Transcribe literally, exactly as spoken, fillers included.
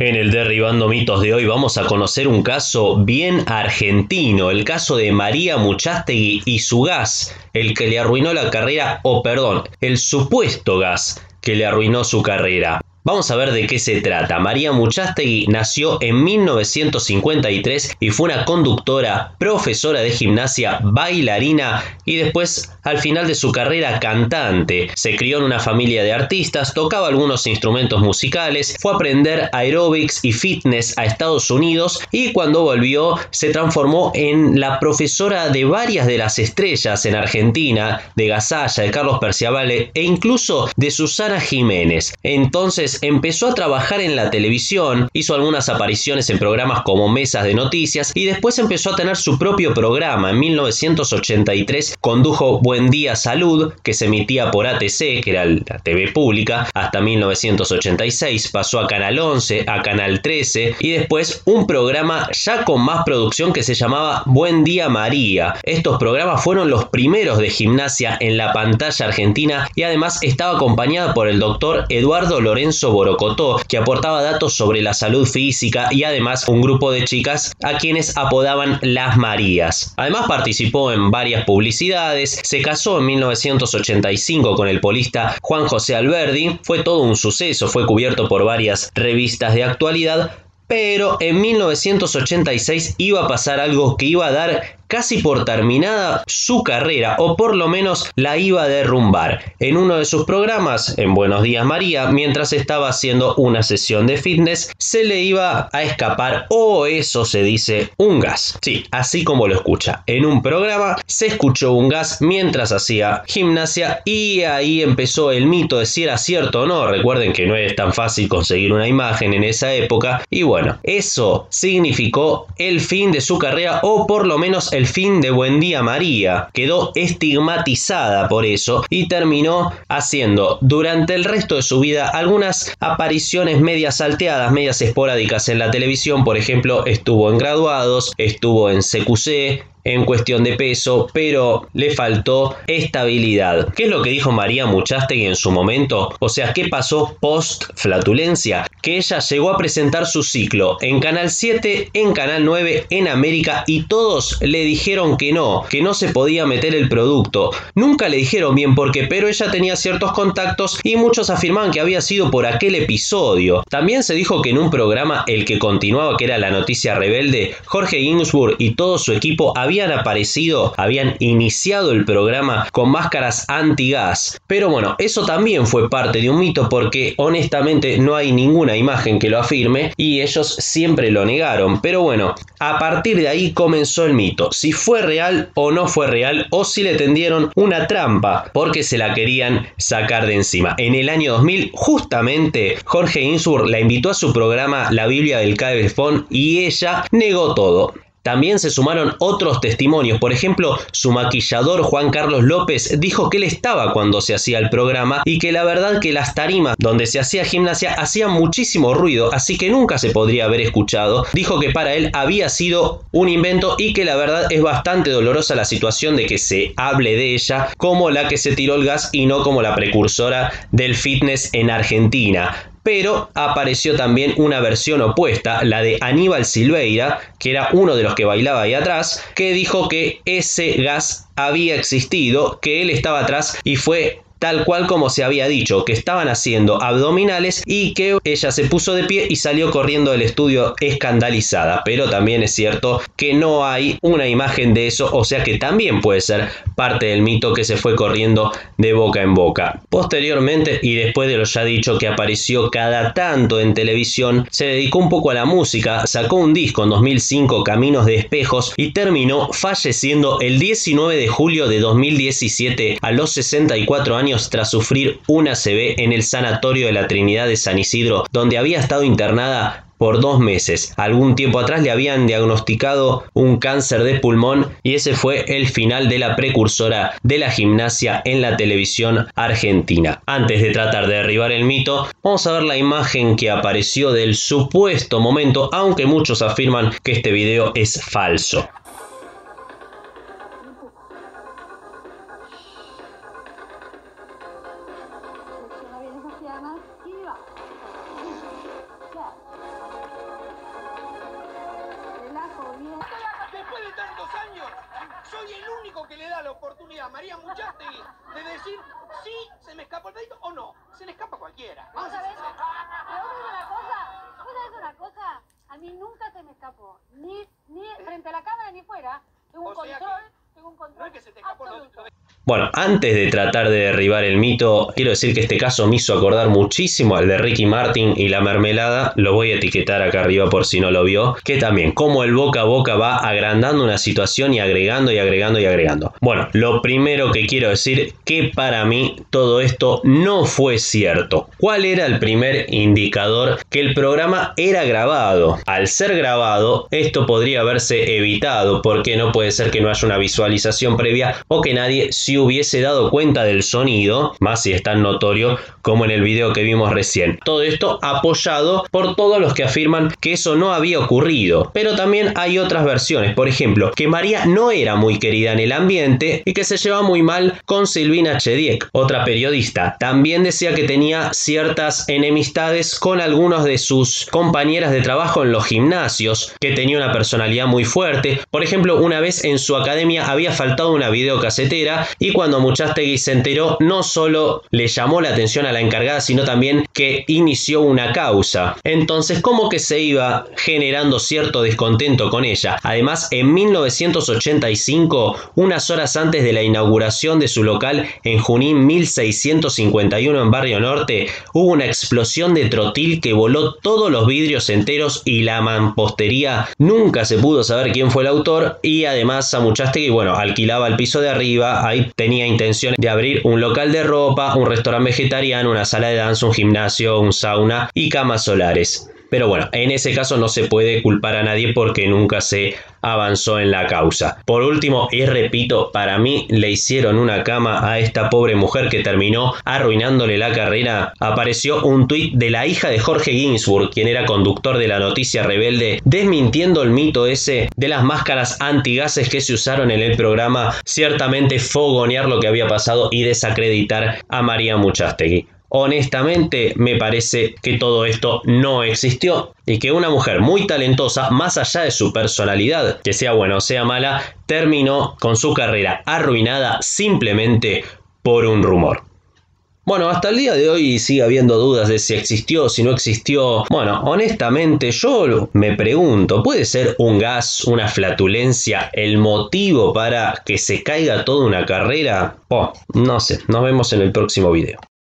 En el Derribando Mitos de hoy vamos a conocer un caso bien argentino, el caso de María Muchastegui y su gas, el que le arruinó la carrera, o perdón, el supuesto gas que le arruinó su carrera. Vamos a ver de qué se trata. María Muchastegui nació en mil novecientos cincuenta y tres y fue una conductora, profesora de gimnasia, bailarina y después, al final de su carrera, cantante. Se crió en una familia de artistas, tocaba algunos instrumentos musicales, fue a aprender aeróbics y fitness a Estados Unidos y cuando volvió se transformó en la profesora de varias de las estrellas en Argentina, de Gasalla, de Carlos Perciabale e incluso de Susana Jiménez. Entonces empezó a trabajar en la televisión, hizo algunas apariciones en programas como Mesas de Noticias y después empezó a tener su propio programa. En mil novecientos ochenta y tres condujo Buen Día Salud, que se emitía por A T C, que era la T V pública, hasta mil novecientos ochenta y seis, pasó a Canal once, a Canal trece y después un programa ya con más producción que se llamaba Buen Día María. Estos programas fueron los primeros de gimnasia en la pantalla argentina y además estaba acompañada por el doctor Eduardo Lorenzo Borocotó, que aportaba datos sobre la salud física y además un grupo de chicas a quienes apodaban las Marías. Además participó en varias publicidades, se casó en mil novecientos ochenta y cinco con el polista Juan José Alberdi, fue todo un suceso, fue cubierto por varias revistas de actualidad, pero en mil novecientos ochenta y seis iba a pasar algo que iba a dar casi por terminada su carrera, o por lo menos la iba a derrumbar. En uno de sus programas, en Buenos Días María, mientras estaba haciendo una sesión de fitness, se le iba a escapar, o eso se dice, un gas. Sí, así como lo escucha. En un programa se escuchó un gas mientras hacía gimnasia y ahí empezó el mito de si era cierto o no. Recuerden que no es tan fácil conseguir una imagen en esa época y bueno, eso significó el fin de su carrera, o por lo menos el fin de Buen Día María. Quedó estigmatizada por eso y terminó haciendo durante el resto de su vida algunas apariciones medias salteadas, medias esporádicas en la televisión. Por ejemplo, estuvo en Graduados, estuvo en C Q C, en Cuestión de Peso, pero le faltó estabilidad. ¿Qué es lo que dijo María Muchastegui en su momento? O sea, ¿qué pasó post flatulencia? Que ella llegó a presentar su ciclo en Canal siete, en Canal nueve, en América, y todos le dijeron que no, que no se podía meter el producto. Nunca le dijeron bien por qué, pero ella tenía ciertos contactos y muchos afirmaban que había sido por aquel episodio. También se dijo que en un programa, el que continuaba, que era La Noticia Rebelde, Jorge Ginsburg y todo su equipo habían habían aparecido, habían iniciado el programa con máscaras antigas. Pero bueno, eso también fue parte de un mito porque honestamente no hay ninguna imagen que lo afirme y ellos siempre lo negaron. Pero bueno, a partir de ahí comenzó el mito. Si fue real o no fue real, o si le tendieron una trampa porque se la querían sacar de encima. En el año dos mil, justamente, Jorge Ginsburg la invitó a su programa La Biblia del Cabezón y ella negó todo. También se sumaron otros testimonios. Por ejemplo, su maquillador Juan Carlos López dijo que él estaba cuando se hacía el programa y que la verdad que las tarimas donde se hacía gimnasia hacían muchísimo ruido, así que nunca se podría haber escuchado. Dijo que para él había sido un invento y que la verdad es bastante dolorosa la situación de que se hable de ella como la que se tiró el gas y no como la precursora del fitness en Argentina. Pero apareció también una versión opuesta, la de Aníbal Silveira, que era uno de los que bailaba ahí atrás, que dijo que ese gas había existido, que él estaba atrás y fue tal cual como se había dicho, que estaban haciendo abdominales y que ella se puso de pie y salió corriendo del estudio escandalizada. Pero también es cierto que no hay una imagen de eso, o sea que también puede ser parte del mito que se fue corriendo de boca en boca. Posteriormente, y después de lo ya dicho, que apareció cada tanto en televisión, se dedicó un poco a la música, sacó un disco en dos mil cinco, Caminos de Espejos, y terminó falleciendo el diecinueve de julio de dos mil diecisiete a los sesenta y cuatro años tras sufrir una A C V en el Sanatorio de la Trinidad de San Isidro, donde había estado internada por dos meses. Algún tiempo atrás le habían diagnosticado un cáncer de pulmón y ese fue el final de la precursora de la gimnasia en la televisión argentina. Antes de tratar de derribar el mito, vamos a ver la imagen que apareció del supuesto momento, aunque muchos afirman que este video es falso. Flexionar bien esas piernas y va. Ya. único que le da la oportunidad a María Muchastegui de decir si se me escapó el pedito o no. Se le escapa a cualquiera. ¿Vos sabés? Pero vos sabés una cosa, vos sabés una cosa, a mí nunca se me escapó, ni, ni frente a la cámara ni fuera. Tengo un O sea control, que tengo un control no es que se te escapó lo absoluto. de... Bueno, antes de tratar de derribar el mito, quiero decir que este caso me hizo acordar muchísimo al de Ricky Martin y la mermelada. Lo voy a etiquetar acá arriba por si no lo vio. Que también, como el boca a boca va agrandando una situación y agregando y agregando y agregando. Bueno, lo primero que quiero decir que para mí todo esto no fue cierto. ¿Cuál era el primer indicador? Que el programa era grabado. Al ser grabado, esto podría haberse evitado porque no puede ser que no haya una visualización previa o que nadie se hubiese dado cuenta del sonido, más si es tan notorio como en el video que vimos recién. Todo esto apoyado por todos los que afirman que eso no había ocurrido. Pero también hay otras versiones, por ejemplo, que María no era muy querida en el ambiente y que se llevaba muy mal con Silvina Chediek, otra periodista. También decía que tenía ciertas enemistades con algunos de sus compañeras de trabajo en los gimnasios, que tenía una personalidad muy fuerte. Por ejemplo, una vez en su academia había faltado una videocasetera y cuando Muchastegui se enteró, no solo le llamó la atención a la encargada, sino también que inició una causa. Entonces, como que se iba generando cierto descontento con ella. Además, en mil novecientos ochenta y cinco, unas horas antes de la inauguración de su local en Junín mil seiscientos cincuenta y uno en Barrio Norte, hubo una explosión de trotil que voló todos los vidrios enteros y la mampostería. Nunca se pudo saber quién fue el autor y además a Muchastegui, bueno, alquilaba el piso de arriba, ahí tenía intención de abrir un local de ropa, un restaurante vegetariano, una sala de danza, un gimnasio, un sauna y camas solares. Pero bueno, en ese caso no se puede culpar a nadie porque nunca se avanzó en la causa. Por último, y repito, para mí le hicieron una cama a esta pobre mujer que terminó arruinándole la carrera. Apareció un tuit de la hija de Jorge Ginsburg, quien era conductor de la Noticia Rebelde, desmintiendo el mito ese de las máscaras antigases que se usaron en el programa. Ciertamente fogonear lo que había pasado y desacreditar a María Muchastegui. Honestamente, me parece que todo esto no existió y que una mujer muy talentosa, más allá de su personalidad, que sea buena o sea mala, terminó con su carrera arruinada simplemente por un rumor. Bueno, hasta el día de hoy sigue habiendo dudas de si existió o si no existió. Bueno, honestamente yo me pregunto, ¿puede ser un gas, una flatulencia, el motivo para que se caiga toda una carrera? Oh, no sé, nos vemos en el próximo video.